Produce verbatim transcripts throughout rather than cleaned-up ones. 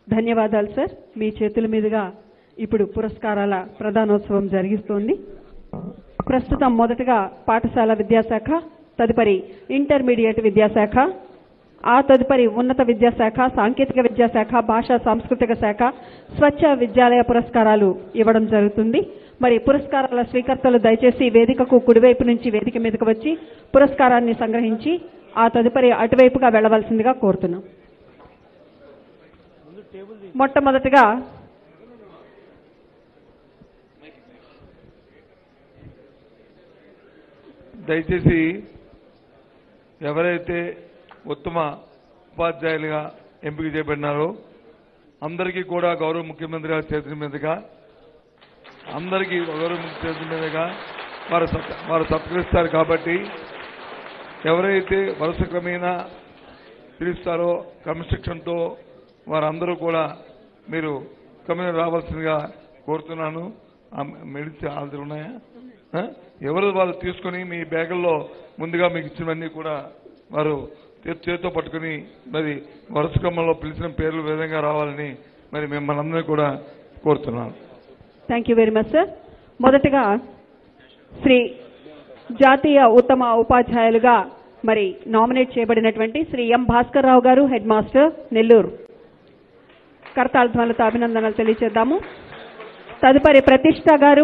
ధన్యవాదాలు సార్. మీ చేతుల మీదుగా ఇప్పుడు పురస్కారాల ప్రదానోత్సవం జరిగిస్తోంది. ప్రస్తుతం మొదటగా పాఠశాల విద్యాశాఖ, తదుపరి ఇంటర్మీడియట్ విద్యాశాఖ, ఆ తదుపరి ఉన్నత విద్యాశాఖ, సాంకేతిక విద్యాశాఖ, భాషా సాంస్కృతిక శాఖ, స్వచ్ఛ విద్యాలయ పురస్కారాలు ఇవ్వడం జరుగుతుంది. మరి పురస్కారాల స్వీకర్తలు దయచేసి వేదికకు కుడివైపు నుంచి వేదిక మీదకు వచ్చి పురస్కారాన్ని సంగ్రహించి ఆ తదుపరి అటువైపుగా వెళ్లవలసిందిగా కోరుతున్నాం. మొట్టమొదటిగా దయచేసి ఎవరైతే ఉత్తమ ఉపాధ్యాయులుగా ఎంపిక చేయబడినారో అందరికీ కూడా గౌరవ ముఖ్యమంత్రి గారి చేతుల మీదుగా అందరికీ గౌరవ ముఖ్యమంత్రి చేతుల మీదుగా వారు వారు సత్కరిస్తారు. కాబట్టి ఎవరైతే వరుస క్రమేణా పిలుస్తారో క్రమశిక్షణతో వారందరూ కూడా మీరు క్రమేణా రావాల్సిందిగా కోరుతున్నాను. మెడిసిన్ ఆల్రెడీ ఉన్నాయా? ఎవరు వాళ్ళు తీసుకుని మీ బ్యాగుల్లో ముందుగా మీకు ఇచ్చినవన్నీ కూడా వారు చేతితో పట్టుకుని మరి వరుస క్రమంలో పిలిచిన పేర్లు విధంగా రావాలని మరి మిమ్మల్ని అందరినీ కూడా కోరుతున్నాను. Thank you very much sir. మొదటగా శ్రీ జాతీయ ఉత్తమ ఉపాధ్యాయులుగా మరి నామినేట్ చేయబడినటువంటి శ్రీ ఎం భాస్కర్ రావు గారు, హెడ్ మాస్టర్, నెల్లూరు, కర్తాళ ధ్వనులతో అభినందనలు తెలియజేద్దాము. తదుపరి Pratishta garu,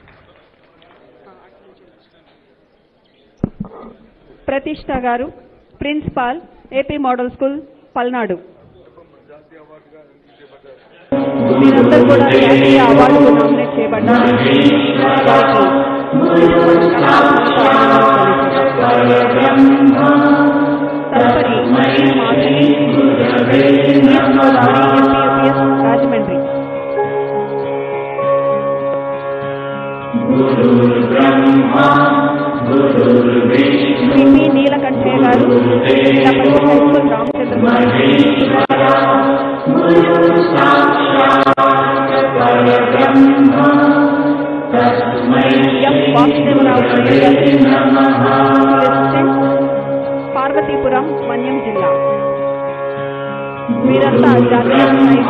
Pratishta garu principal, AP model school, Palnadu. మీరందరూ కూడా జాతీయ అవార్డుకు నామినేట్ చేయబడ్డారు. తదుపరి Rajahmundry. Shri P Neelakantaiah garu, Zilla Parishad high school, Ramachandrapuram. M Vasudevarao, Parvathipuram, Manyam జిల్లా. వీరంతా జాతీయ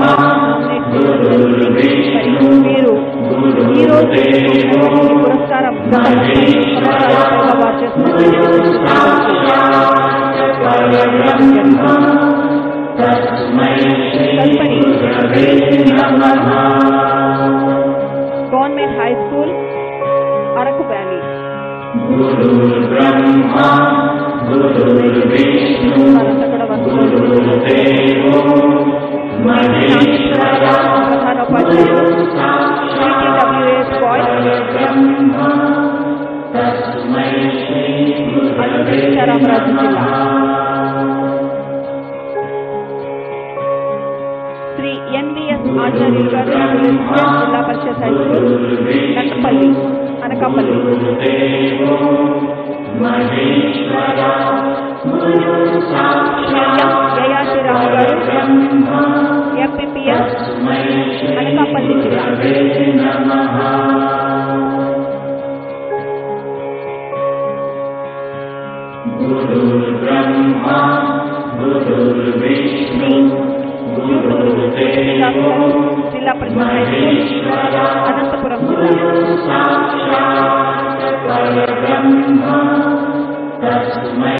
మీరు ఈ రోజు పురస్కారం తదుపరి government high school, Araku valley. వారంతా కూడా ప్రధానోపాధ్యాయులు, సిటీడబ్ల్యూఎస్ బాయ్స్, సీతారామరాజు జిల్లా. Shri NVS Acharyulu garu, Zilla Parishad high school, Nakkapalli, Anakapalli.